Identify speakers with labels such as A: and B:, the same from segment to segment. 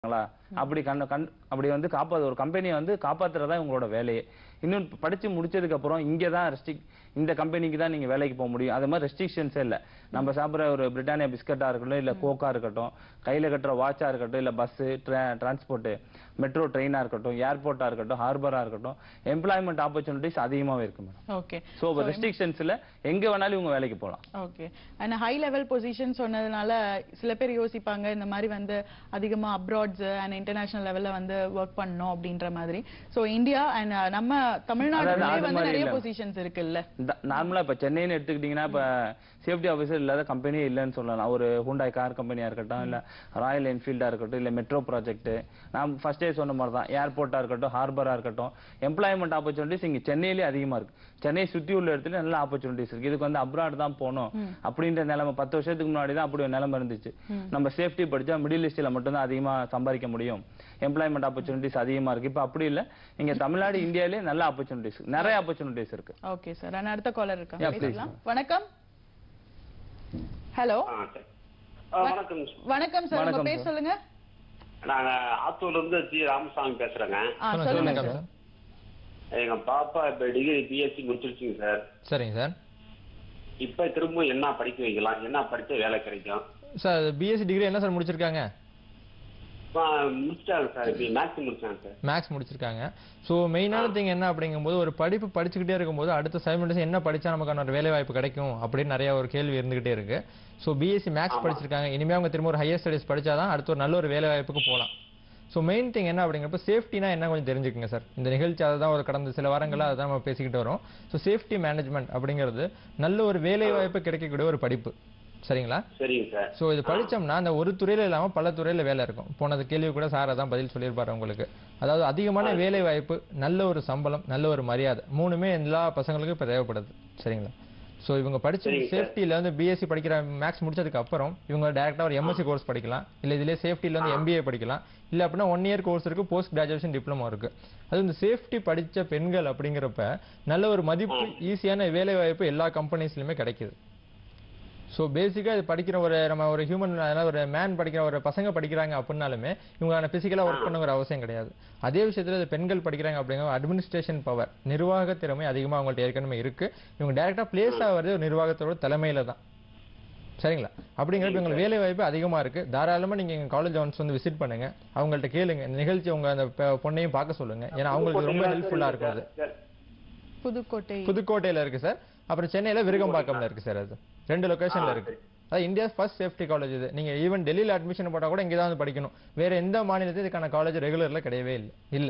A: அப்படி அப்படி வந்து ஒரு கம்பெனியை வந்து காப்பாத்துறதா உங்களோட வேலையே. இன்னும் படிச்சு முடிச்சதுக்கு அப்புறம் இங்க தான் இந்த கம்பெனிக்கு தான் நீங்க வேலைக்கு போக முடியும். அது மாதிரி ரெஸ்ட்ரிக்ஷன்ஸே இல்ல. நம்ம சாப்பிடுற ஒரு பிரிட்டானியா பிஸ்கட்டா இருக்கட்டும், இல்ல கோக்கா இருக்கட்டும், கையில கட்டுற வாட்சா இருக்கட்டும், இல்ல பஸ் டிரான்ஸ்போர்ட் மெட்ரோ ட்ரெயினா இருக்கட்டும், ஏர்போர்ட்டா இருக்கட்டும், ஹார்பரா இருக்கட்டும், எம்ப்ளாய்மெண்ட் ஆப்பர்ச்சுனிட்டிஸ் அதிகமாவே இருக்கு மேடம்.
B: ஓகே.
A: சோ ரெஸ்ட்ரிக்ஷன்ஸ்ல எங்க வேணாலும் இவங்க வேலைக்கு போலாம்.
B: Okay. And high level position சொன்னதுனால சில பேர் யோசிப்பாங்க இந்த மாதிரி வந்து அதிகமா அப்ராட்ஸ் அண்ட் இன்டர்நேஷனல் லெவல்ல வந்து வர்க் பண்ணனும் அப்படின்ற மாதிரி. சோ இந்தியா அண்ட் நம்ம தமிழ்நாட்டுல வந்து நிறைய பொசிஷன்ஸ் இருக்குல்ல.
A: நார்மலா இப்ப சென்னைன்னு எடுத்துக்கிட்டீங்கன்னா இப்ப சேஃப்டி ஆபீசர் இல்லாத கம்பெனியே இல்லன்னு சொல்லலாம். ஒரு ஹூண்டாய் கார் கம்பெனியா இருக்கட்டும், இல்ல ராயல் என்ஃபீல்டா இருக்கட்டும், இல்ல மெட்ரோ ப்ராஜெக்ட், நான் ஃபர்ஸ்டே சொன்ன மாதிரி தான் ஏர்போர்ட்டா இருக்கட்டும், ஹார்பரா இருக்கட்டும், எம்ப்ளாய்மெண்ட் ஆப்பர்ச்சுனிட்டிஸ் இங்க சென்னையிலே அதிகமா இருக்கு. சென்னை சுத்தி உள்ள இடத்துல நல்ல ஆப்பர்ச்சுனிட்டிஸ் இருக்கு. இதுக்கு வந்து அப்ராட் தான் போகணும் அப்படின்ற நிலைமை 10 வருஷத்துக்கு முன்னாடி தான் அப்படி ஒரு நிலைமை இருந்துச்சு. நம்ம சேஃப்டி படிச்சா மிடில் ஈஸ்ட்ல மட்டும் தான் அதிகமா சம்பாதிக்க முடியும், எம்ப்ளாய்மெண்ட் ஆப்பர்ச்சுனிட்டிஸ் அதிகமா இருக்கு. இப்ப அப்படி இல்ல, இங்க தமிழ்நாடு இந்தியாவிலே நல்ல ஆப்பர்ச்சுனிட்டிஸ், நிறைய ஆப்பர்ச்சுனிட்டிஸ் இருக்கு.
B: Okay sir. நான் அடுத்த காலர் இருக்காங்க, பேசலாம். வணக்கம். ஹலோ.
C: வணக்கம்.
B: வணக்கம் சார், உங்க பேர் சொல்லுங்க.
C: நான் ஆத்தூர்ல இருந்து ஜி ராமசாமி பேசுறேங்க.
B: சொல்லுங்க சார்.
C: எங்க பாப்பா இப்ப டிகிரி பிஎஸ்சி முடிச்சிருச்சுங்க சார்.
D: சரிங்க சார்.
C: இப்ப திரும்ப என்ன படிக்க வைக்கலாம், என்ன படிச்சா வேலை கிடைக்கும்
D: சார்? பிஎஸ்சி டிகிரி என்ன சார் முடிச்சிருக்காங்க?
C: முடிச்சிட்டாங்க சார். இப்ப மேக்ஸ் முடிச்சாங்க சார்.
D: மேக்ஸ் முடிச்சிருக்காங்க. ஸோ மெயினான திங் என்ன அப்படிங்கும்போது, ஒரு படிப்பு படிச்சுக்கிட்டே இருக்கும்போது அடுத்த சைமல்டேனியஸா என்ன படிச்சா நமக்கான ஒரு வேலை வாய்ப்பு கிடைக்கும் அப்படின்னு நிறைய ஒரு கேள்வி இருந்துகிட்டே இருக்கு. ஸோ பிஎஸ்சி மேக்ஸ் படிச்சிருக்காங்க, இனிமே அவங்க திரும்ப ஒரு ஹையர் ஸ்டடிஸ் படிச்சாதான் அடுத்த ஒரு நல்ல ஒரு வேலை வாய்ப்புக்கு போகலாம். ஸோ மெயின் திங் என்ன அப்படிங்கிறப்ப சேஃப்டினா என்ன கொஞ்சம் தெரிஞ்சுக்குங்க சார். இந்த நிகழ்ச்சி அதை தான் ஒரு கடந்த சில வாரங்களாக அதை தான் நம்ம பேசிக்கிட்டு வரோம். ஸோ சேஃப்டி மேனேஜ்மெண்ட் அப்படிங்கிறது நல்ல ஒரு வேலை வாய்ப்பு கிடைக்கக்கூடிய ஒரு படிப்பு. சரிங்களா?
C: சரிங்க சார்.
D: ஸோ இது படிச்சோம்னா அந்த ஒரு துறையில இல்லாம பல துறையில வேலை இருக்கும். போனது கேள்வி கூட சார் அதான் பதில் சொல்லியிருப்பாரு உங்களுக்கு. அதாவது அதிகமான வேலை வாய்ப்பு, நல்ல ஒரு சம்பளம், நல்ல ஒரு மரியாதை, மூணுமே எல்லா பசங்களுக்கும் இப்ப தேவைப்படுது. சரிங்களா? ஸோ இவங்க படிச்ச சேஃப்டியில வந்து பிஎஸ்சி படிக்கிற மேக்ஸ் முடிச்சதுக்கு அப்புறம் இவங்க டைரக்டா ஒரு எம்எஸ்சி கோர்ஸ் படிக்கலாம், இல்ல இதுல சேஃப்டியில வந்து எம்பிஏ படிக்கலாம், இல்ல அப்படின்னா 1 இயர் கோர்ஸ் இருக்கு, போஸ்ட் கிராஜுவேஷன் டிப்ளமோ இருக்கு. அது இந்த சேஃப்டி படிச்ச பெண்கள் அப்படிங்கிறப்ப நல்ல ஒரு மதிப்பு, ஈஸியான வேலை வாய்ப்பு எல்லா கம்பெனிஸ்லயுமே கிடைக்குது. ஸோ பேசிக்காக இது படிக்கிற நம்ம ஒரு ஹியூமன், ஒரு மேன் படிக்கிற ஒரு பசங்க படிக்கிறாங்க அப்படின்னாலுமே இவங்க பிசிக்கலாக ஒர்க் பண்ணுங்கிற அவசியம் கிடையாது. அதே விஷயத்தில் பெண்கள் படிக்கிறாங்க அப்படிங்கிற அட்மினிஸ்ட்ரேஷன் பவர், நிர்வாக திறமை அதிகமாக அவங்கள்ட்ட ஏற்கனவே இருக்கு. இவங்க டைரக்டா பிளேஸ் ஆகிறது நிர்வாகத்தோட தலைமையில தான். சரிங்களா? அப்படிங்கிறப்ப உங்களுக்கு வேலை வாய்ப்பு அதிகமா இருக்கு. தாராளமா நீங்க எங்க காலேஜ் ஒன்ஸ் வந்து விசிட் பண்ணுங்க, அவங்கள்ட்ட கேளுங்க, இந்த நிகழ்ச்சி உங்க அந்த பொண்ணையும் பார்க்க சொல்லுங்க. ஏன்னா அவங்களுக்கு ரொம்ப ஹெல்ப்ஃபுல்லா இருக்கும். அது புதுக்கோட்டையில இருக்கு சார். அப்புறம் சென்னையில விருகம்பாக்கம்ல இருக்கு சார். அது 2 லொகேஷன்ல இருக்கு. அது இந்தியாஸ் ஃபர்ஸ்ட் சேஃப்டி காலேஜ் இது. நீங்க ஈவன் டெல்லியில அட்மிஷன் போட்டா கூட இங்க தான் வந்து படிக்கணும். வேற எந்த மாநிலத்திலும் இதுக்கான காலேஜ் ரெகுலர்ல கிடையவே இல்ல.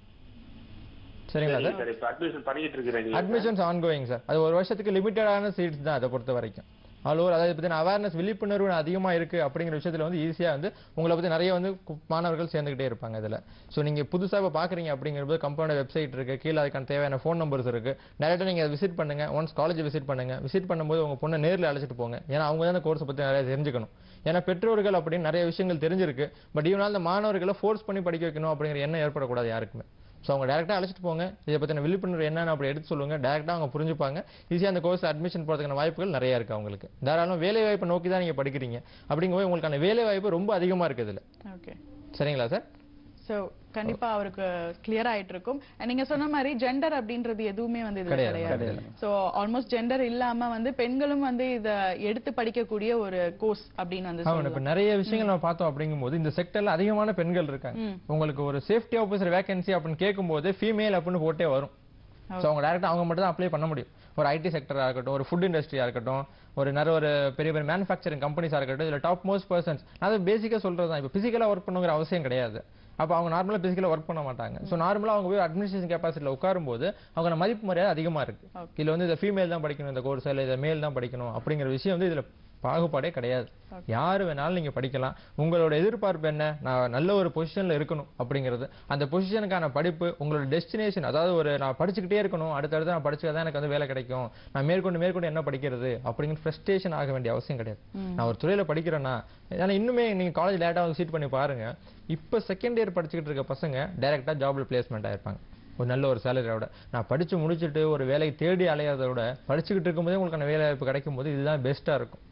D: சரிங்களா சார்?
C: அட்மிஷன் பண்ணிட்டு இருக்கீங்க?
D: Admissions ongoing sir. அது ஒரு வருஷத்துக்கு லிமிட்டடான சீட்ஸ் தான் அதை பொறுத்த வரைக்கும். ஆல் ஓவர் அதாவது பத்தின அவேர்னஸ், விழிப்புணர்வு அதிகமா இருக்கு அப்படிங்கிற விஷயத்துல வந்து ஈஸியா வந்து உங்களை பத்தி நிறைய வந்து மாணவர்கள் சேர்ந்துகிட்டே இருப்பாங்க இதுல. சோ நீங்க புதுசா இப்ப பாக்குறீங்க அப்படிங்கிறது கம்பெனியோட வெப்சைட் இருக்கு, கீழே அதுக்கான தேவையான ஃபோன் நம்பர்ஸ் இருக்கு. டைரக்டா நீங்க விசிட் பண்ணுங்க. ஒன்ஸ் காலேஜ் விசிட் பண்ணுங்க. விசிட் பண்ணும்போது உங்க பொண்ணை நேரில் அழைச்சிட்டு போங்க. ஏன்னா அவங்க தான் அந்த கோர்ஸ் பத்தி நிறைய தெரிஞ்சுக்கணும். ஏன்னா பெற்றோர்கள் அப்படின்னு நிறைய விஷயங்கள் தெரிஞ்சிருக்கு, பட் இவனால அந்த மாணவர்களை ஃபோர்ஸ் பண்ணி படிக்க வைக்கணும் அப்படிங்கிற எண்ணம் ஏற்படக்கூடாது யாருக்குமே. ஸோ அவங்க டேரக்டாக அழைச்சிட்டு போங்க, இதை பற்றின விழிப்புணர்வு என்னன்னு அப்படி எடுத்து சொல்லுங்க. டேரக்டாக அவங்க புரிஞ்சுப்பாங்க. ஈஸியாக அந்த கோர்ஸ் அட்மிஷன் போகிறதுக்கான வாய்ப்புகள் நிறைய இருக்கு அவங்களுக்கு. தாராளம் வேலை வாய்ப்பை நோக்கி தான் நீங்க படிக்கிறீங்க அப்படிங்கும்போது உங்களுக்கான வேலை வாய்ப்பு ரொம்ப அதிகமா இருக்கு இதுல.
B: ஓகே,
D: சரிங்களா சார்?
B: சோ கண்டிப்பா அவருக்கு கிளியர் ஆயிட்டு இருக்கும். நீங்க சொன்ன மாதிரி ஜெண்டர் அப்படின்றது எதுவுமே வந்து இது கிடையாது. சோ ஆல்மோஸ்ட் ஜெண்டர் இல்லாம வந்து பெண்களும் வந்து இத எடுத்து படிக்கக்கூடிய ஒரு கோர்ஸ் அப்படின்னு வந்து
D: சொல்லலாம். இப்ப நிறைய விஷயங்கள் நம்ம பார்த்தோம் அப்படிங்கும்போது இந்த செக்டர்ல அதிகமான பெண்கள் இருக்காங்க. உங்களுக்கு ஒரு சேஃப்டி ஆபீசர் வேகன்சி அப்படின்னு கேட்கும்போது ஃபீமேல் அப்படின்னு போட்டே வரும். சோ அவங்க டைரக்டா அவங்க மட்டும் தான் அப்ளை பண்ண முடியும். ஒரு ஐடி செக்டரா இருக்கட்டும், ஒரு ஃபுட் இண்டஸ்ட்ரியா இருக்கட்டும், ஒரு பெரிய பெரிய மேனுஃபேக்சரிங் கம்பெனிஸா இருக்கட்டும், இதுல டாப் மோஸ்ட் பர்சன்ஸ். அது பேசிக்கா சொல்றதுதான். இப்ப பிசிக்கலா ஒர்க் பண்ணுங்கிற அவசியம் கிடையாது. அப்ப அவங்க நார்மலா பிசிக்கலா ஒர்க் பண்ண மாட்டாங்க. சோ நார்மலா அவங்க போய் அட்மினிஸ்ட்ரேஷன் கெபாசிட்டில உட்காரும் போது அவங்க மதிப்பு மரியாதை அதிகமா இருக்கு. இதுல வந்து இந்த ஃபீமேல் தான் படிக்கணும் இந்த கோர்ஸ், இல்ல இதை மேல் தான் படிக்கணும் அப்படிங்கிற விஷயம் வந்து இதுல பாகுபாடே கிடையாது. யாரு வேணாலும் நீங்க படிக்கலாம். உங்களோட எதிர்பார்ப்பு என்ன? நான் நல்ல ஒரு பொசிஷன்ல இருக்கணும் அப்படிங்கிறது. அந்த பொசிஷனுக்கான படிப்பு உங்களோட டெஸ்டினேஷன், அதாவது நான் படிச்சுக்கிட்டே இருக்கணும், அடுத்தடுத்து நான் படிச்சாதான் எனக்கு வந்து வேலை கிடைக்கும், நான் மேற்கொண்டு என்ன படிக்கிறது அப்படிங்கிற ஃப்ரஸ்ட்ரேஷன் ஆக வேண்டிய அவசியம் கிடையாது. நான் ஒரு துறையில படிக்கிறேன்னா, ஏன்னா இன்னுமே நீங்க காலேஜ் லேட்டா வந்து சீட் பண்ணி பாருங்க, இப்ப செகண்ட் இயர் படிச்சுக்கிட்டு இருக்க பசங்க டைரக்டா ஜாப்ல பிளேஸ்மெண்ட் ஆயிருப்பாங்க ஒரு நல்ல ஒரு சேலரியோட. நான் படிச்சு முடிச்சுட்டு ஒரு வேலையை தேடி அலையாததை விட படிச்சுக்கிட்டு இருக்கும்போதே உங்களுக்கான வேலை வாய்ப்பு கிடைக்கும் போது இதுதான் பெஸ்டா இருக்கும்.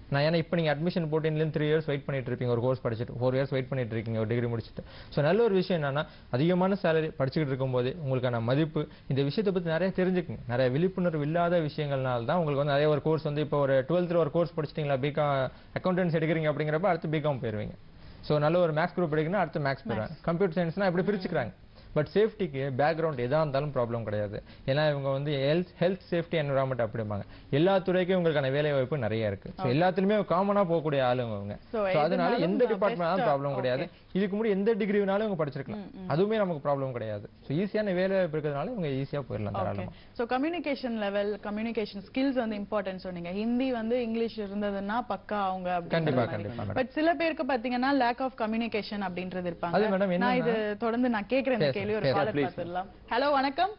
D: நான் ஏன்னா இப்போ நீங்க அட்மிஷன் போட்டு 3 இயர்ஸ் வெயிட் பண்ணிட்டு இருப்பீங்க ஒரு கோர்ஸ் படிச்சுட்டு 4 இயர்ஸ் வெயிட் பண்ணிட்டு இருக்கீங்க ஒரு டிகிரி முடிச்சுட்டு. ஸோ நல்ல ஒரு விஷயம் என்னன்னா அதிகமான சேலரி படிச்சுக்கிட்டு இருக்கும்போது உங்களுக்கான மதிப்பு இந்த விஷயத்தை பத்தி நிறைய தெரிஞ்சுக்குங்க. நிறைய விழிப்புணர்வு இல்லாத விஷயங்கள்னால தான் உங்களுக்கு வந்து நிறைய ஒரு கோர்ஸ் வந்து இப்போ ஒரு 12th ஒரு கோர்ஸ் படிச்சிட்டீங்களா பிகாம் அக்கௌண்டன்ஸ் எடுக்கிறீங்க அப்படிங்கிறப்ப அடுத்து பிகாம் போயிருவீங்க. ஸோ நல்ல ஒரு மேக்ஸ் குரூப் எடுக்கணும் அடுத்து மேக்ஸ் போயிடுவாங்க. கம்ப்யூட்டர் சயின்ஸ்னா இப்படி பிரிச்சுக்கிறாங்க. பட் சேஃப்டிக்கு பேக்ரவுண்ட் எதா இருந்தாலும் ப்ராப்ளம் கிடையாது. ஏன்னா இவங்க வந்து ஹெல்த் சேஃப்டி என்விரான்மெண்ட் அப்படிம்பாங்க. எல்லா துறைக்கும் உங்களுக்கான வேலை வாய்ப்பு நிறைய இருக்கு. ஸோ எல்லாத்துலயுமே காமனா போகக்கூடிய ஆளுங்க அவங்க. ஸோ அதனால எந்த டிபார்ட்மெண்ட் ப்ராப்ளம் கிடையாது. இதுக்கு முன்னாடி எந்த டிகிரி வேணாலும் இவங்க படிச்சிருக்கலாம். அதுவுமே நமக்கு ப்ராப்ளம் கிடையாது. ஸோ ஈஸியான வேலை வாய்ப்பு இருக்கிறதுனால இவங்க ஈஸியா போயிடலாம் தாராளமா.
B: So communication level communication skills வந்து இம்பார்ட்டன்ட் சொன்னீங்க. ஹிந்தி வந்து இங்கிலீஷ் இருந்ததுன்னா பக்கா அவங்க
D: கண்டிப்பா.
B: பட் சில பேருக்கு பாத்தீங்கன்னா லேக் ஆஃப் கம்யூனிகேஷன் அப்படின்றது இருப்பாங்க.
D: அது மேடம்
B: நான் இது தொடர்ந்து நான் கேக்குறேன் இந்த கேள்வி ஒரு காலர் பார்த்துடலாம். ஹலோ வணக்கம்.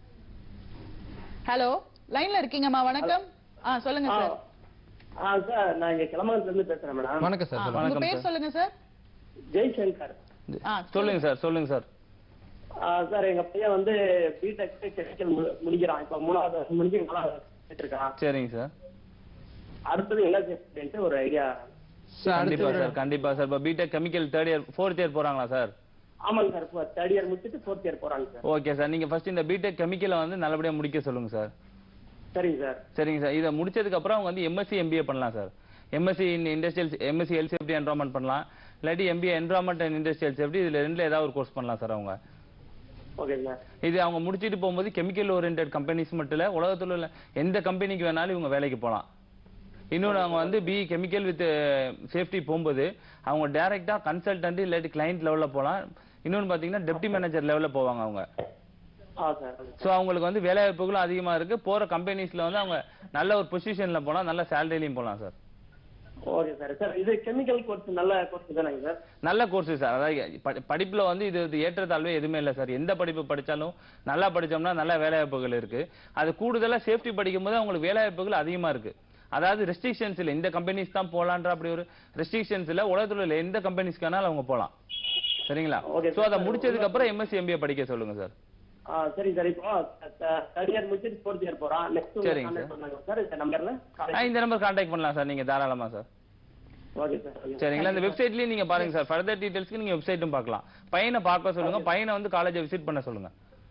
B: ஹலோ லைன்ல இருக்கீங்கம்மா வணக்கம். சொல்லுங்க சார்.
E: சார் நான் இங்க கிளம்பத்துல இருந்து பேசுறேன் மேடம்.
D: வணக்கம் சார்.
B: உங்க பேர் சொல்லுங்க சார்.
E: ஜெய்சங்கர்.
A: சொல்லுங்க சார்.
E: சார் எங்க பையன் வந்து பிடெக் கெமிக்கல் முடிக்கிறான். இப்ப 3வது வருஷம் முடிஞ்சு 4வது இருக்கான்.
A: சரிங்க சார்.
E: அடுத்தது என்ன செய்யணும்னு ஒரு ஐடியா.
A: கண்டிப்பா சார். இப்ப BTech chemical 3rd year 4th year போறாங்களா சார்?
E: ஆமாங்க சார். 3rd இயர் முடிச்சிட்டு 4th இயர் போறாங்க சார்.
A: Okay sir. நீங்க ஃபர்ஸ்ட் இந்த பிடெக் கெமிக்கலை வந்து நல்லபடியா முடிக்க சொல்லுங்க சார். சரிங்க சார். இதை முடிச்சதுக்கு அப்புறம் அவங்க வந்து எம்எஸ்சி எம்பிஏ பண்ணலாம் sir. MSc in industrial MSc health safety environment பண்ணலாம். இல்லாட்டி MBA environment and industrial safety இதுல ரெண்டுல ஏதாவது ஒரு கோர்ஸ் பண்ணலாம் சார் அவங்க.
E: Okay sir.
A: இது அவங்க முடிச்சிட்டு போகும்போது கெமிக்கல் ஓரியன்டட் கம்பெனிஸ் மட்டும் இல்ல உலகத்துல உள்ள எந்த கம்பெனிக்கு வேணாலும் இவங்க வேலைக்கு போகலாம். இன்னொன்று அவங்க வந்து கெமிக்கல் வித் சேஃப்டி போகும்போது அவங்க டைரக்டா கன்சல்டன்ட் இல்லாட்டி கிளைண்ட் லெவல்ல போகலாம். இன்னொன்று பாத்தீங்கன்னா டெப்டி மேனேஜர் லெவல்ல போவாங்க அவங்க. சோ அவங்களுக்கு வந்து வேலை வாய்ப்புகளும் அதிகமா இருக்கு. போற கம்பெனிஸ்ல வந்து அவங்க நல்ல ஒரு பொசிஷன்ல போலாம், நல்ல சேலரிலையும் போலாம் சார்.
E: Okay sir. சார் இது கெமிக்கல் கோர்ஸ் நல்ல கோர்ஸ் தானே சார்?
A: நல்ல கோர்ஸ் சார். அதாவது படிப்புல வந்து இது ஏற்றத்தாழ்வே எதுவுமே இல்லை சார். எந்த படிப்பு படிச்சாலும் நல்லா படிச்சோம்னா நல்ல வேலை வாய்ப்புகள் இருக்கு. அது கூடுதலா சேஃப்டி படிக்கும் போது அவங்களுக்கு வேலை வாய்ப்புகள் அதிகமா இருக்கு. அதாவது ரெஸ்ட்ரிக்ஷன்ஸ் இல்ல, இந்த கம்பெனிஸ் தான் போலான்ற அப்படி ஒரு ரெஸ்ட்ரிக்ஷன்ஸ் இல்ல. உலகத்துல உள்ள எந்த கம்பெனிஸ்க்கானாலும் அவங்க போலாம். சரிங்களா? சோ அதை முடிச்சதுக்கு அப்புறம் எம்எஸ்சி எம்பிஏ படிக்க சொல்லுங்க சார்.
E: சரி சார். இப்போ 3rd இயர் முடிச்சிட்டு 4th இயர் போறான். நெக்ஸ்ட் கான்டாக்ட் பண்ணாங்க சார் இந்த நம்பர்ல.
A: இந்த நம்பர் கான்டாக்ட் பண்ணலாம் சார் நீங்க தாராளமா சார்.
E: Okay sir.
A: சரிங்களா? இந்த வெப்சைட்லயும் நீங்க பாருங்க சார். ஃபர்தர் டீடைல்ஸ்க்கு நீங்க வெப்சைட்டும் பார்க்கலாம். பையனை பார்க்க சொல்லுங்க. பையனை வந்து காலேஜை விசிட் பண்ண சொல்லுங்க.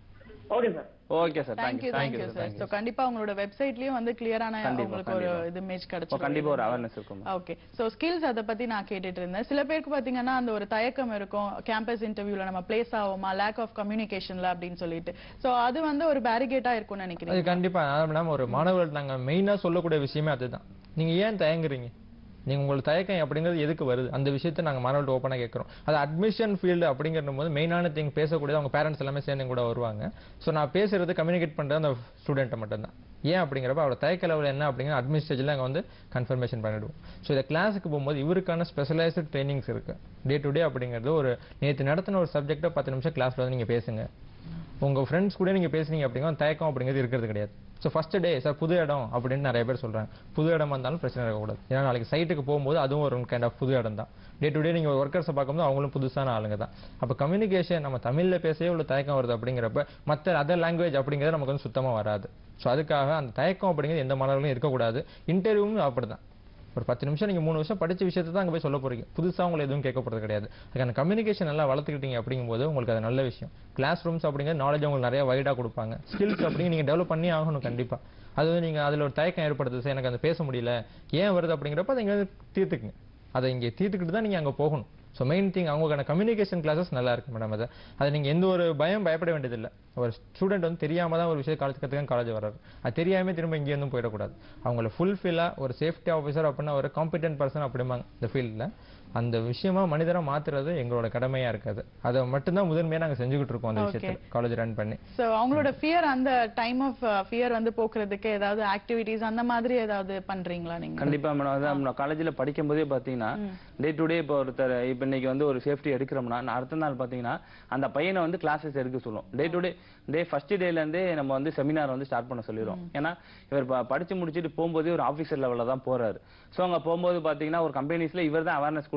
E: Okay sir.
A: Okay sir.
B: Thank you sir. So கண்டிப்பா உங்களோட வெப்சைட்லயும் வந்து கிளியரான உங்களுக்கு ஒரு இமேஜ் கிடைச்சிரும்.
A: கண்டிப்பா ஒரு அவேர்னஸ் இருக்கும்.
B: ஓகே. சோ ஸ்கில்ஸ் அத பத்தி நான் கேட்டுட்டு இருந்தேன். சில பேருக்கு பாத்தீங்கன்னா அந்த ஒரு தயக்கம் இருக்கும். கேம்பஸ் இன்டர்வியூல நம்ம பிளேஸ் ஆவோமா, லேக் ஆஃப் கம்யூனிகேஷன்ல அப்படின்னு சொல்லிட்டு. சோ அது வந்து ஒரு பேரிகேட்டா இருக்கும்னு நினைக்கிறேன்.
D: அது கண்டிப்பா மேடம் ஒரு மாணவர்கள் நாங்க மெயினா சொல்லக்கூடிய விஷயமே அதுதான். நீங்க ஏன் தயங்குறீங்க? நீங்க உங்களுக்கு தயக்கம் அப்படிங்கிறது எதுக்கு வருது? அந்த விஷயத்தை நாங்க மாணவர்கள்ட்ட ஓப்பனா கேட்கறோம். அது அட்மிஷன் ஃபீல்டு அப்படிங்கிற போது மெயினான திங் பேசக்கூடியது அவங்க பேரண்ட்ஸ் எல்லாமே சேர்ந்து கூட வருவாங்க. ஸோ நான் பேசுறது கம்யூனிகேட் பண்றது அந்த ஸ்டூடெண்ட்டை மட்டும்தான். ஏன் அப்படிங்கிறப்ப அவரோட தயக்க லெவல் என்ன அப்படிங்கிற அட்மினிஸ்ட்ரேஷன்ல அங்கே வந்து கன்ஃபர்மேஷன் பண்ணிடுவோம். ஸோ இந்த கிளாஸுக்கு போகும்போது இவருக்கான ஸ்பெஷலைஸ்டு ட்ரைனிங்ஸ் இருக்கு. டே டு டே அப்படிங்கிறது ஒரு நேற்று நடத்தின ஒரு சப்ஜெக்டை 10 நிமிஷம் கிளாஸ்ல வந்து நீங்க பேசுங்க. உங்க ஃப்ரெண்ட்ஸ் கூட நீங்க பேசுனீங்க அப்படிங்கிற தயக்கம் அப்படிங்கிறது இருக்கிறது கிடையாது. ஸோ ஃபர்ஸ்ட் டே சார் புது இடம் அப்படின்னு நிறைய பேர் சொல்றாங்க. புது இடமா இருந்தாலும் பிரச்சனை இருக்கக்கூடாது. ஏன்னா நாளைக்கு சைட்டுக்கு போகும்போது அதுவும் ஒரு கைண்ட் ஆஃப் புது இடம் தான். டே டு டே நீங்க ஒர்க்கர்ஸை பார்க்கும்போது அவங்களும் புதுசான ஆளுங்க தான். அப்போ கம்யூனிகேஷன் நம்ம தமிழ்ல பேசவே உள்ள தயக்கம் வருது அப்படிங்கிறப்ப மற்ற அதர் லாங்குவேஜ் அப்படிங்கிறது நமக்கு வந்து சுத்தமா வராது. ஸோ அதுக்காக அந்த தயக்கம் அப்படிங்கிறது எந்த மாணவர்களும் இருக்கக்கூடாது. இன்டர்வியூவும் அப்படிதான். ஒரு 10 நிமிஷம் நீங்க 3 வருஷம் படிச்ச விஷயத்தை தான் அங்க போய் சொல்ல போறீங்க. புதுசா உங்களை எதுவும் கேட்கப்படுறது கிடையாது. அதுக்கான கம்யூனிகேஷன் நல்லா வளர்த்துக்கிட்டீங்க அப்படிங்கும்போது உங்களுக்கு அது நல்ல விஷயம். கிளாஸ் ரூம்ஸ் அப்படிங்கிறது நாலேஜ் உங்களுக்கு நிறைய வைடா கொடுப்பாங்க. ஸ்கில்ஸ் அப்படிங்க நீங்க டெவலப் பண்ணி ஆகணும் கண்டிப்பா. அது வந்து நீங்க அதுல ஒரு தயக்கம் ஏற்படுது சார் எனக்கு அந்த பேச முடியல ஏன் வருது அப்படிங்கிறப்ப அதை இங்க தீர்த்துக்குங்க. அதை இங்கே தீர்த்துக்கிட்டு தான் நீங்க அங்க போகணும். ஸோ மெயின் திங் அவங்களுக்கான கம்யூனிகேஷன் கிளாஸஸ் நல்லா இருக்கு மேடம். அதை நீங்க எந்த ஒரு பயப்பட வேண்டியதில்லை. ஒரு ஸ்டூடெண்ட் வந்து தெரியாம தான் ஒரு விஷயம் காலேஜ் வர்றாரு. அது தெரியாம திரும்ப இங்கே இருந்தும் போயிடக்கூடாது. அவங்கள ஃபுல்ஃபில்லா ஒரு சேஃப்டி ஆஃபீஸர் அப்படின்னா ஒரு காம்பிடென்ட் பர்சன் அப்படிம்பாங்க இந்த ஃபீல்ட்ல. அந்த விஷயமா மனிதரை மாத்துறது எங்களோட கடமையா இருக்காது. அதை மட்டும்தான் முதன்மையா நாங்க செஞ்சுக்கிட்டு இருக்கோம் அந்த விஷயத்தை காலேஜ் ரன் பண்ணி.
B: சோ அவங்களோட ஃபியர் அந்த டைம் ஆஃப் ஃபியர் வந்து போக்குறதுக்கு ஏதாவது ஆக்டிவிட்டீஸ் அந்த மாதிரி ஏதாவது பண்றீங்களா நீங்க?
A: கண்டிப்பா மேடம். அதான் காலேஜ்ல படிக்கும் போதே பாத்தீங்கன்னா டே டு டே இப்போ ஒருத்தர் இப்ப இன்னைக்கு வந்து ஒரு சேஃப்டி எடுக்கிறோம்னா அடுத்த நாள் பாத்தீங்கன்னா அந்த பையனை வந்து கிளாஸஸ் எடுக்க சொல்லுவோம். டே டு டே ஃபர்ஸ்ட் டேல இருந்தே நம்ம வந்து செமினார் வந்து ஸ்டார்ட் பண்ண சொல்லிடுவோம். ஏன்னா இவர் படிச்சு முடிச்சுட்டு போகும்போதே ஒரு ஆபீசர் லெவல்ல தான் போறாரு. சோ அங்க போகும்போது பாத்தீங்கன்னா ஒரு கம்பெனிஸ்ல இவர் தான் அவேர்னஸ்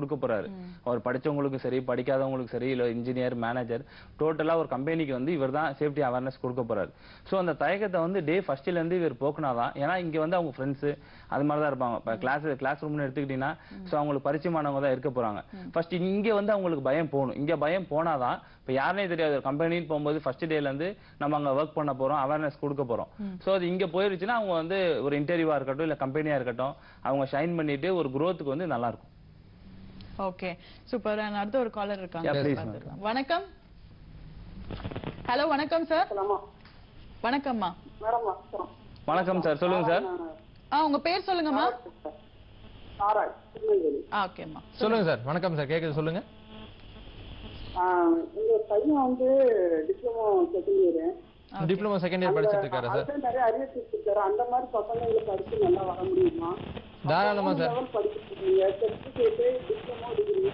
A: கொடுக்க போறாரு. அவர் படிச்சவங்களுக்கும் சரி, படிக்காதவங்களுக்கும் சரி, இல்ல இன்ஜினியர், மேனேஜர், டோட்டலா ஒரு கம்பெனிக்கு வந்து இவர் தான் சேஃப்டி அவேர்னஸ் கொடுக்க போறாரு. சோ அந்த தயக்கத்தை வந்து டே ஃபர்ஸ்ட்ல இருந்து இவர் போக்குனாதான். ஏன்னா இங்க வந்து அவங்க ஃப்ரெண்ட்ஸ் அது மாதிரி தான் இருப்பாங்க. இப்ப கிளாஸ் ரூம்னு எடுத்துக்கிட்டீங்கன்னா சோ அவங்களுக்கு பரிச்சயமானவங்க தான் இருக்க போறாங்க. ஃபர்ஸ்ட் இங்க வந்து அவங்களுக்கு பயம் போகணும். இங்க பயம் போனாதான் இப்ப யாருனே தெரியாது ஒரு கம்பெனின்னு போகும்போது ஃபர்ஸ்ட் டேல இருந்து நம்ம அங்க ஒர்க் பண்ண போறோம், அவேர்னஸ் கொடுக்க போறோம். சோ அது இங்க போயிருச்சுன்னா அவங்க வந்து ஒரு இன்டர்வியூவா இருக்கட்டும் இல்ல கம்பெனியா இருக்கட்டும் அவங்க ஷைன் பண்ணிட்டு ஒரு growthக்கு வந்து நல்லா இருக்கும்.
B: Okay super. அடுத்த ஒரு காலர் இருக்காங்க.
A: Yeah, please,
B: பார்த்துடலாம். வணக்கம். ஹலோ வணக்கம் சார். வணக்கம்மா.
A: வணக்கம் சார், சொல்லுங்க சார்.
B: உங்க பேர் சொல்லுங்கம்மா. ஓகேம்மா
D: சொல்லுங்க சார். வணக்கம் சார், கேக்குது, சொல்லுங்க.
F: எங்க பையன் வந்து
D: டிப்ளமோ செகண்ட் இயர் படிச்சிட்டு இருக்காரு சார்.
F: நிறைய அரியர்ஸ் வச்சிருக்காரு. அந்த மாதிரி பசங்களுக்கு படிச்சு நல்லா வர முடியுமா?
D: தாராளமா சார்.
F: படிச்சுட்டு இருக்கீங்க, சர்டிபிகேட், டிப்ளமோ, டிகிரி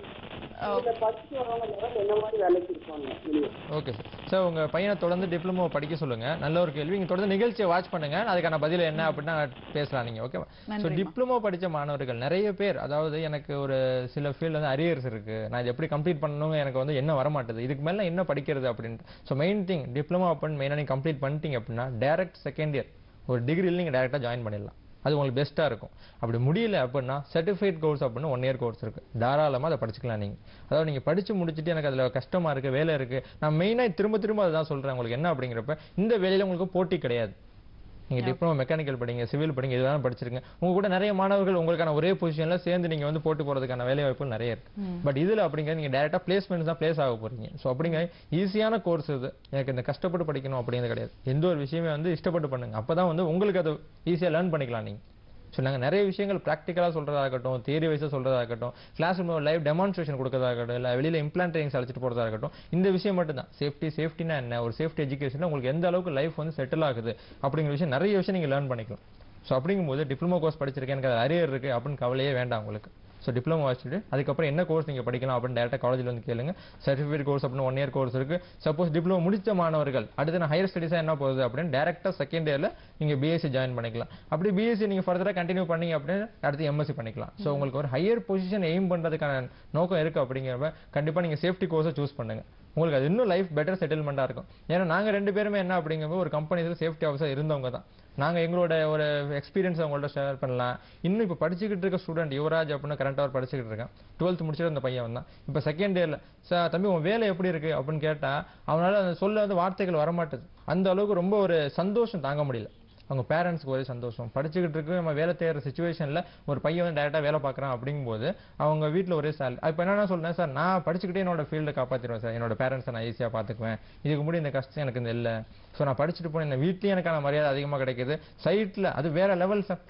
F: படிச்சு வரவங்க என்ன மாதிரி வேலைக்கு இருப்பாங்க?
D: Okay sir. சார் உங்க பையனை தொடர்ந்து டிப்ளமோ படிக்க சொல்லுங்க. நல்ல ஒரு கேள்வி. நீங்க தொடர்ந்து நிகழ்ச்சியை வாட்ச் பண்ணுங்க, அதுக்கான பதில் என்ன அப்படின்னா பேசலாம் நீங்க. ஓகேவா? ஸோ டிப்ளமோ படிச்ச மாணவர்கள் நிறைய பேர், அதாவது எனக்கு ஒரு சில ஃபீல்டு வந்து அரியர்ஸ் இருக்கு, நான் இது எப்படி கம்ப்ளீட் பண்ணணும், எனக்கு வந்து என்ன வர மாட்டேது, இதுக்கு மேல என்ன படிக்கிறது அப்படின்ட்டு. ஸோ மெயின் திங் டிப்ளமோ அப்படின்னு மெயினாக நீங்க கம்ப்ளீட் பண்ணிட்டீங்க அப்படின்னா டைரக்ட் செகண்ட் இயர் ஒரு டிகிரியில் நீங்க டைரக்டா ஜாயின் பண்ணிடலாம். அது உங்களுக்கு பெஸ்ட்டாக இருக்கும். அப்படி முடியல அப்படின்னா சர்டிஃபிகேட் கோர்ஸ் அப்படின்னு 1 இயர் கோர்ஸ் இருக்கு, தாராளமாக அதை படிச்சுக்கலாம் நீங்கள். அதாவது நீங்கள் படிச்சு முடிச்சுட்டு எனக்கு அதில் கஷ்டமா இருக்கு, வேலை இருக்கு, நான் மெயினாக திரும்ப அதுதான் சொல்றேன் உங்களுக்கு என்ன அப்படிங்கிறப்ப இந்த வேலையில உங்களுக்கு போட்டி கிடையாது. நீங்க டிப்ளமோ மெக்கானிக்கல் படிங்க, சிவில் படிங்க, இது வேணாலும் படிச்சிருங்க. உங்க கூட நிறைய மாணவர்கள் உங்களுக்கான ஒரே பொசிஷன்ல சேர்ந்து நீங்க வந்து போட்டு போறதுக்கான வேலை வாய்ப்புகள் நிறைய இருக்கு. பட் இதுல அப்படிங்க நீங்க டைரக்டா பிளேஸ்மெண்ட் தான் பிளேஸ் ஆக போறீங்க. ஸோ அப்படிங்க ஈஸியான கோர்ஸ் இது. எனக்கு இந்த கஷ்டப்பட்டு படிக்கணும் அப்படிங்கிறது கிடையாது. எந்த ஒரு விஷயமே வந்து இஷ்டப்பட்டு பண்ணுங்க, அப்பதான் வந்து உங்களுக்கு அதை ஈஸியா லேர்ன் பண்ணிக்கலாம் நீங்க. ஸோ நாங்கள் நிறைய விஷயங்கள் ப்ராக்டிக்கலாக சொல்றதா இருக்கட்டும், தியரி வைஸாக சொல்றதா இருக்கட்டும், கிளாஸ் ரூம் லைவ் டெமான்ஸ்ட்ரேஷன் கொடுக்கறதா இருக்கட்டும், இல்லை வெளியில இம்ப்ளான்ட் ட்ரைனிங்ஸ் அழைச்சிட்டு போறதா இருக்கட்டும், இந்த விஷயம் மட்டும் தான். சேஃப்டினா என்ன, ஒரு சேஃப்டி எஜுகேஷன் உங்களுக்கு எந்த அளவுக்கு லைஃப் வந்து செட்டில் ஆகுது அப்படிங்கிற விஷயம் நிறைய விஷயம் நீங்க லேர்ன் பண்ணிக்கலாம். ஸோ அப்படிங்கும்போது டிப்ளமோ கோர்ஸ் படிச்சிருக்கேன், எனக்கு அது அரியர் இருக்கு அப்படின்னு கவலையே வேண்டாம் உங்களுக்கு. ஸோ டிப்ளமோ வச்சுட்டு அதுக்கப்புறம் என்ன கோர்ஸ் நீங்கள் படிக்கலாம் அப்படின்னு டேரெக்டாக காலேஜில் வந்து கேளுங்க. சர்டிஃபிகேட் கோர்ஸ் அப்படின்னு 1 இயர் கோர்ஸ் இருக்கு. சப்போஸ் டிப்ளமோ முடிச்ச மாணவர்கள் அடுத்து நான் ஹையர் ஸ்டடிஸாக என்ன போகுது அப்படின்னு டேரெக்டாக செகண்ட் இயரில் நீங்கள் பிஎஸ்சி ஜாயின் பண்ணிக்கலாம். அப்படி பிஎஸ்சி நீங்கள் ஃபர்தராக கண்டினியூ பண்ணீங்க அப்படின்னு அடுத்து எம்எஸ்சி பண்ணிக்கலாம். ஸோ உங்களுக்கு ஒரு ஹையர் பொசிஷன் எய்ம் பண்ணுறதுக்கான நோக்கம் இருக்கு அப்படிங்கிறப்ப கண்டிப்பாக நீங்கள் சேஃப்டி கோர்ஸை சூஸ் பண்ணுங்க. உங்களுக்கு அது இன்னும் லைஃப் பெட்டர் செட்டில்மெண்ட்டாக இருக்கும். ஏன்னா நாங்கள் 2 பேருமே என்ன அப்படிங்கிறப்ப ஒரு கம்பெனியில் சேஃப்டி ஆஃபீஸர் இருந்தவங்க தான். நாங்கள் எங்களோட ஒரு எக்ஸ்பீரியன்ஸ் அவங்கள்ட்ட ஷேர் பண்ணலாம். இன்னும் இப்போ படிச்சுக்கிட்டு இருக்க ஸ்டூடெண்ட் யுவராஜ் அப்படின்னு கரண்ட் அவர் படிச்சுக்கிட்டு இருக்கேன். 12th முடிச்சுட்டு அந்த பையன் வந்தான். இப்போ செகண்ட் இயர்ல சார் தம்பி உன் வேலை எப்படி இருக்கு அப்படின்னு கேட்டா அவனால அந்த சொல்ல வந்து வார்த்தைகள் வரமாட்டுது. அந்த அளவுக்கு ரொம்ப ஒரு சந்தோஷம் தாங்க முடியல. அவங்க பேரண்ட்ஸ்க்கு ஒரே சந்தோஷம். படிச்சுக்கிட்டு இருக்கு நம்ம வேலை தேடுற சிச்சுவேஷன்ல ஒரு பையன் வந்து டைரக்டா வேலை பார்க்குறான் அப்படிங்கும்போது அவங்க வீட்டில் ஒரே சேலரி. இப்போ என்ன சொல்றேன் சார், நான் படிச்சுக்கிட்டே என்னோட ஃபீல்டை காப்பாற்றிடுவேன் சார், என்னோட பேரண்ட்ஸை நான் ஈஸியாக பார்த்துக்குவேன், இதுக்கு முன்னாடி இந்த கஷ்டம் எனக்கு இந்த இல்லை. ஸோ நான் படிச்சுட்டு போனேன், இந்த வீட்லேயும் எனக்கான மரியாதை அதிகமாக கிடைக்குது, சைட்டில் அது வேற லெவல் சார்.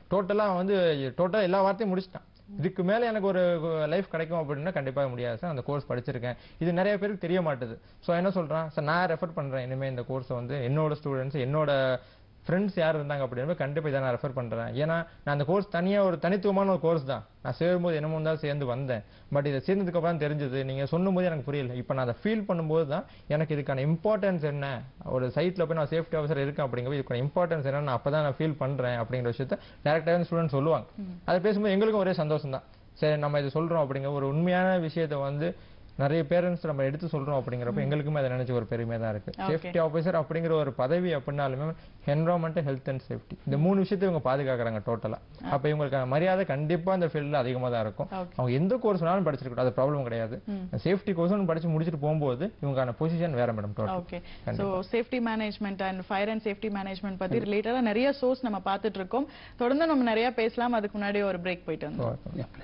D: டோட்டலாக எல்லா வார்த்தையும் முடிச்சிட்டான். இதுக்கு மேலே எனக்கு ஒரு லைஃப் கிடைக்கும் அப்படின்னா கண்டிப்பாக முடியாது சார். அந்த கோர்ஸ் படிச்சிருக்கேன், இது நிறைய பேருக்கு தெரிய மாட்டுது. ஸோ என்ன சொல்றான் சார், நான் ரெஃபர் பண்றேன் இனிமேல் இந்த கோர்ஸை வந்து என்னோட ஸ்டூடெண்ட்ஸ் என்னோட ஃப்ரெண்ட்ஸ் யார் இருந்தாங்க அப்படின்னு கண்டிப்பாக இதை நான் ரெஃபர் பண்ணுறேன். ஏன்னா நான் அந்த கோர்ஸ் தனியாக ஒரு தனித்துவமான ஒரு கோர்ஸ் தான். நான் சேரும்போது என்னமோ இருந்தாலும் சேர்ந்து வந்தேன். பட் இதை சேர்ந்ததுக்கு அப்புறம் தெரிஞ்சது, நீங்கள் சொல்லும் போது எனக்கு புரியல. இப்போ நான் அதை ஃபீல் பண்ணும்போது தான் எனக்கு இதுக்கான இம்பார்ட்டன்ஸ் என்ன, ஒரு சைட்டில் போய் நான் சேஃப்டி ஆஃபீஸர் இருக்கேன் அப்படிங்கிறது இதுக்கான இம்பார்ட்டன்ஸ் என்ன, நான் அப்போ தான் நான் ஃபீல் பண்ணுறேன் அப்படிங்கிற விஷயத்த டேரக்டாக ஸ்டூடெண்ட் சொல்லுவாங்க. அதை பேசும்போது எங்களுக்கும் ஒரே சந்தோஷம் தான். சரி நம்ம இதை சொல்கிறோம் அப்படிங்கிற ஒரு உண்மையான விஷயத்தை வந்து நிறைய பேரண்ட்ஸ் நம்ம எடுத்து சொல்றோம் அப்படிங்கிறப்ப எங்களுக்குமே அதை நினைச்சு ஒரு பெருமையா தான் இருக்கு. சேஃப்டி ஆஃபீஸர் அப்படிங்கிற ஒரு பதவி அப்படின்னாலுமே என்விரான்மெண்ட், ஹெல்த் அண்ட் சேஃப்டி இந்த 3 விஷயத்தை இவங்க பாதுகாக்கிறாங்க டோட்டலா. அப்ப இவங்களுக்கு மரியாதை கண்டிப்பா அந்த ஃபீல்ட்ல அதிகமா தான் இருக்கும். அவங்க எந்த கோர்ஸ் வேணாலும் படிச்சிருக்கட்டும், அது ப்ராப்ளம் கிடையாது. சேஃப்டி கோர்ஸ் படிச்சு முடிச்சுட்டு போகும்போது இவங்கான பொசிஷன் வேற madam.
B: Okay, so safety management and fire and safety management பத்தி ரிலேட்டடா நிறைய சோர்ஸ் நம்ம பார்த்துட்டு இருக்கோம். தொடர்ந்து நம்ம நிறைய பேசலாம். அதுக்கு முன்னாடி ஒரு பிரேக் போயிட்டு வந்தோம்.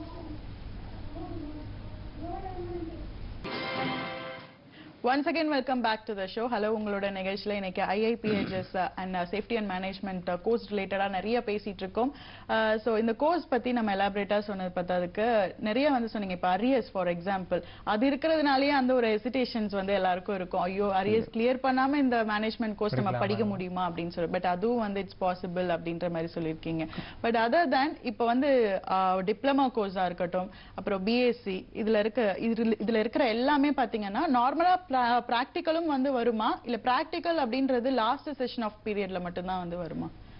B: Once again, welcome back to the show. Hello, உங்களோட நிகழ்ச்சியில இன்னைக்கு IIPHS and safety and management course ரிலேட்டடா நிறைய பேசிட்டு இருக்கோம். சோ இந்த கோர்ஸ் பத்தி நம்ம எலாபரேட்டா சொன்னது பார்த்ததுக்கு நிறைய வந்து சொன்னீங்க. இப்போ அரியர்ஸ் ஃபார் எக்ஸாம்பிள் அது இருக்கிறதுனாலயே அந்த ஒரு ஹெசிடேஷன்ஸ் வந்து எல்லாருக்கும் இருக்கும். ஐயோ அரியர்ஸ் கிளியர் பண்ணாம இந்த மேனேஜ்மெண்ட் கோர்ஸ் நம்ம படிக்க முடியுமா அப்படின்னு சொல்லி. பட் அதுவும் வந்து இட்ஸ் பாசிபிள் அப்படின்ற மாதிரி சொல்லியிருக்கீங்க. பட் அதர் தேன் இப்போ வந்து டிப்ளமா கோர்ஸா இருக்கட்டும், அப்புறம் பிஎஸ்சி, இதுல இருக்கிற எல்லாமே பாத்தீங்கன்னா நார்மலா பிராக்டிகலும் வந்து வருமா, இல்ல பிராக்டிகல் அப்படின்றது லாஸ்ட் செஷன் ஆஃப் பீரியட்ல மட்டும் தான் வந்து வருமா?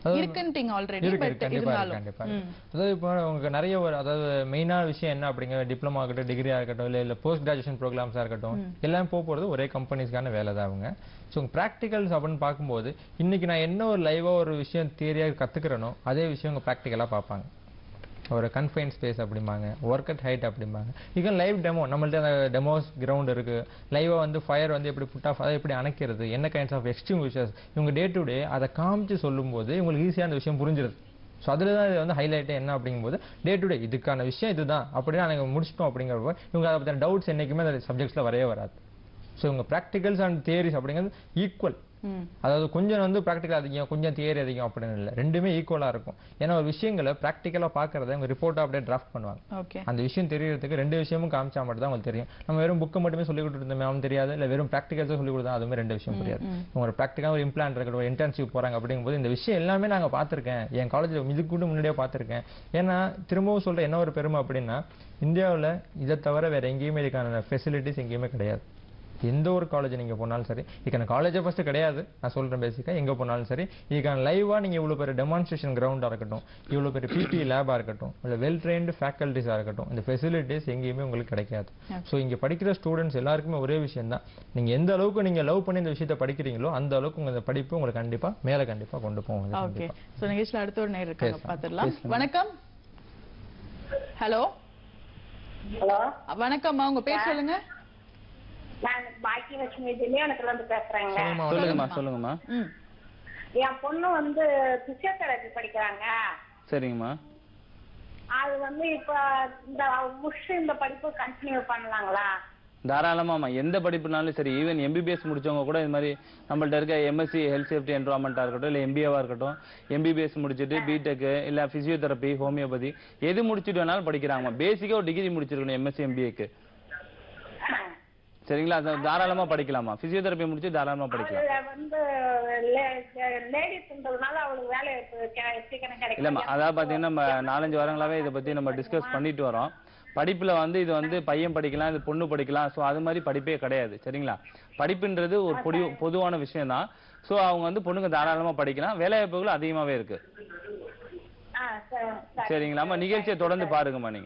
B: இருக்குன்ட்டீங்க ஆல்ரெடி
D: இருக்கு
B: பட்
D: கண்டிப்பா இருக்கு,
B: இருந்தாலும்
D: கண்டிப்பா இருக்கு. அதாவது இப்போ உங்களுக்கு நிறைய ஒரு அதாவது மெயினான விஷயம் என்ன அப்படிங்கிற டிப்ளமா ஆகட்டும், டிகிரியா இருக்கட்டும், இல்ல போஸ்ட் கிராஜுவேஷன் ப்ரோக்ராம்ஸா இருக்கட்டும், எல்லாம் போறது ஒரே கம்பெனிஸ்க்கான வேலை தான் அவங்க. ஸோ ப்ராக்டிகல்ஸ் அப்படின்னு பார்க்கும்போது இன்னைக்கு நான் என்ன ஒரு லைவா ஒரு விஷயம் தியரியா கத்துக்கிறேனோ அதே விஷயம் உங்க ப்ராக்டிக்கலா பார்ப்பாங்க. ஒரு கன்ஃபைன் ஸ்பேஸ் அப்படிம்பாங்க, ஒர்க் அட் ஹைட் அப்படிம்பாங்க. இகன் லைவ் டெமோ, நம்மள்ட்ட அந்த டெமோஸ் கிரவுண்ட் இருக்கு, லைவா வந்து ஃபயர் வந்து எப்படி புட் ஆஃப், அதை எப்படி அணைக்கிறது, என்ன கைண்ட்ஸ் ஆஃப் எக்ஸ்டிங்விஷர்ஸ், இவங்க டே டு டே அதை காமிச்சு சொல்லும்போது இவங்களுக்கு ஈஸியாக அந்த விஷயம் புரிஞ்சிருது. ஸோ அதில் தான் இது வந்து ஹைலைட்டே என்ன அப்படிங்கும்போது டே டு டே இதுக்கான விஷயம் இதுதான் அப்படின்னு நாங்கள் முடிச்சிட்டோம் அப்படிங்கிறப்ப இவங்க அதை பற்றின டவுட்ஸ் என்னைக்குமே அந்த சப்ஜெக்ட்ஸில் வரவே வராது. ஸோ இவங்க ப்ராக்டிகல்ஸ் அண்ட் தியரிஸ் அப்படிங்கிறது ஈக்குவல். அதாவது கொஞ்சம் வந்து ப்ராக்டிக்கல் அதிகம், கொஞ்சம் தியரி அதிகம் அப்படின்னு இல்லை, ரெண்டுமே ஈக்குவலா இருக்கும். ஏன்னா ஒரு விஷயங்களை ப்ராக்டிக்கலா பாக்குறத அவங்க ரிப்போர்ட்டா அப்படியே டிராஃப்ட் பண்ணுவாங்க. அந்த விஷயம் தெரியறதுக்கு ரெண்டு விஷயமும் காமிச்சா மட்டும் தான் உங்களுக்கு தெரியும். நம்ம வெறும் புக்கை மட்டுமே சொல்லி கொடுத்துருந்தோம் அவன் தெரியாது, இல்ல வெறும் ப்ராக்டிகல்ஸா சொல்லி கொடுத்தா அதுவுமே ரெண்டு விஷயம் புரியாது. உங்க ப்ராக்டிக்கலா ஒரு இம்ப்ளான்ட் இருக்கட்டும், ஒரு இன்டர்ன்ஷிப் போறாங்க அப்படிங்கும்போது இந்த விஷயம் எல்லாமே நாங்க பார்த்திருக்கேன், என் காலேஜ்ல இது கூட முன்னாடியே பார்த்திருக்கேன். ஏன்னா திரும்பவும் சொல்ற என்ன ஒரு பெருமை அப்படின்னா இந்தியாவில் இதை தவிர வேற எங்கேயுமே இதுக்கான ஃபெசிலிட்டிஸ் எங்கேயுமே கிடையாது. எந்த ஒரு காலேஜ் நீங்க போனாலும் சரி, இதுக்கான காலேஜே ஃபர்ஸ்ட் கிடையாது, நான் சொல்றேன் பேசிக்கா, எங்க போனாலும் சரி இதுக்கான லைவா நீங்க இவ்வளவு பெரிய டெமான்ஸ்ட்ரேஷன் கிரவுண்டா இருக்கட்டும், இவ்வளவு பெரிய பிபி லேபா இருக்கட்டும், இல்ல வெல் ட்ரெயின்டு ஃபேக்கல்டிஸா இருக்கட்டும், இந்த ஃபெசிலிட்டிஸ் எங்கேயுமே உங்களுக்கு கிடைக்காது. ஸோ இங்க படிக்கிற ஸ்டூடெண்ட்ஸ் எல்லாருக்குமே ஒரே விஷயம் தான், நீங்க எந்த அளவுக்கு நீங்க லவ் பண்ணி இந்த விஷயத்தை படிக்கிறீங்களோ அந்த அளவுக்கு உங்க படிப்பு உங்களுக்கு கண்டிப்பா மேல கண்டிப்பா கொண்டு போகும்.
B: ஓகே, சோ நிகழ்ச்சியில அடுத்த ஒரு நேர் இருக்காங்க, பாத்துடலாம். வணக்கம். ஹலோ
F: ஹலோ
B: வணக்கம்மா, உங்க பேர் சொல்லுங்க.
F: நான் பாக்கியலட்சுமி தில்லியானத்துல இருந்து பேசுறேங்க.
A: சொல்லுங்கம்மா.
F: என் பொண்ணு வந்து பிசியோதெரபி படிக்கிறாங்க.
A: சரிங்கம்மா.
F: அது வந்து இப்ப இந்த முடிச்சு இந்த படிப்பு கண்டினியூ பண்ணலாங்களா?
A: தாராளமாமா, எந்த படிப்புனாலும் சரி, ஈவன் எம்பிபிஎஸ் முடிச்சவங்க கூட இது மாதிரி நம்மள்ட்ட இருக்க எம்எஸ்சி ஹெல்த் சேஃப்டி என்வரான்மெண்டா இருக்கட்டும், இல்ல எம்பிஏவா இருக்கட்டும், எம்பிபிஎஸ் முடிச்சுட்டு பிடெக் இல்ல பிசியோதெரபி, ஹோமியோபதி எது முடிச்சுட்டு வேணாலும் படிக்கிறாங்க. பேசிக்கா ஒரு டிகிரி முடிச்சிருக்கணும் எம்எஸ்சி எம்பிஏக்கு. சரிங்களா, தாராளமா படிக்கலாமா, பிசியோதெரபி முடிச்சு தாராளமா படிக்கலாம்.
F: வந்து லேடிஸ்ன்றதுனால அவளுக்கு வேலை சீக்கிரம் கிடைக்கும்.
A: இல்லம்மா, அதாவது பாத்தீங்கன்னா நம்ம 4-5 வாரங்களாவே இதை பத்தி நம்ம டிஸ்கஸ் பண்ணிட்டு வரோம். படிப்புல வந்து இது வந்து பையன் படிக்கலாம், இது பொண்ணு படிக்கலாம். ஸோ அது மாதிரி படிப்பே கிடையாது. சரிங்களா, படிப்புன்றது ஒரு பொதுவான விஷயம் தான். ஸோ அவங்க வந்து பொண்ணுங்க தாராளமா படிக்கலாம், வேலைவாய்ப்புகள் அதிகமாவே இருக்கு. சரிங்களாம்மா, நிகழ்ச்சியை தொடர்ந்து பாருங்கம்மா நீங்க.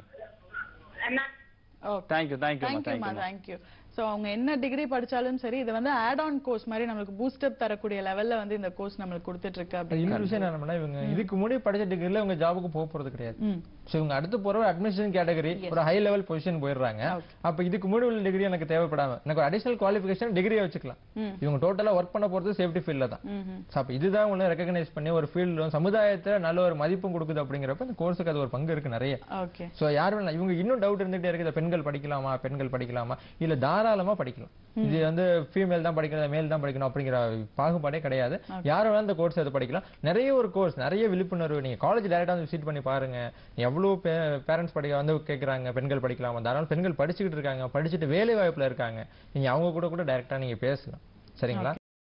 B: தேங்க்யூ. சோ அவங்க என்ன டிகிரி படிச்சாலும் சரி, இது வந்து ஆட் ஆன் கோர்ஸ் மாதிரி நமக்கு பூஸ்ட் அப் தரக்கூடிய லெவல்ல வந்து இந்த கோர்ஸ் நம்மளுக்கு கொடுத்துட்டு இருக்கு. அப்படி
D: இன்னொரு விஷயம் என்னன்னா, இவங்க இதுக்கு முன்னாடி படிச்ச டிகிரில இவங்க ஜாபுக்கு போறது கிடையாது. சோ இவங்க அடுத்து போற அட்மினிஸ்ட்ரேஷன் கேட்டகரி ஒரு ஹை லெவல் பொசிஷன் போயிடுறாங்க. அப்ப இதுக்கு முன்னாடி உள்ள டிகிரி எனக்கு தேவைப்படாம எனக்கு ஒரு அடிஷனல் குவாலிஃபிகேஷன் டிகிரியை வச்சுக்கலாம். இவங்க டோட்டலா ஒர்க் பண்ண போறது சேஃப்டி ஃபீல்ட்ல தான். அப்ப இதுதான் உங்களை ரெகக்னைஸ் பண்ணி ஒரு ஃபீல்டு சமுதாயத்துல நல்ல ஒரு மதிப்பும் கொடுக்குது. அப்படிங்கிறப்ப இந்த கோர்ஸுக்கு அது ஒரு பங்கு இருக்கு நிறைய. சோ யாரும் இவங்க இன்னும் டவுட் இருந்துகிட்டே இருக்கு, பெண்கள் படிக்கலாமா, இல்ல தாராளமா படிக்கலாம். இது வந்து ஃபீமேல் தான் படிக்கணும், மேல் தான் படிக்கணும் அப்படிங்கிற பாகுபாடே கிடையாது. யாரும் வேணாலும் இந்த கோர்ஸ் எடுத்து படிக்கலாம். நிறைய ஒரு கோர்ஸ், நிறைய விழிப்புணர்வு. நீங்க காலேஜ் டைரக்டா வந்து விசிட் பண்ணி பாருங்க. எவ்வளவு பேரண்ட்ஸ் வந்து கேட்கறாங்க பெண்கள் படிக்கலாமா, தாராளம் பெண்கள் படிச்சுக்கிட்டு இருக்காங்க, படிச்சுட்டு வேலை வாய்ப்புல இருக்காங்க. நீங்க அவங்க கூட டைரக்டா நீங்க பேசலாம். சரிங்களா?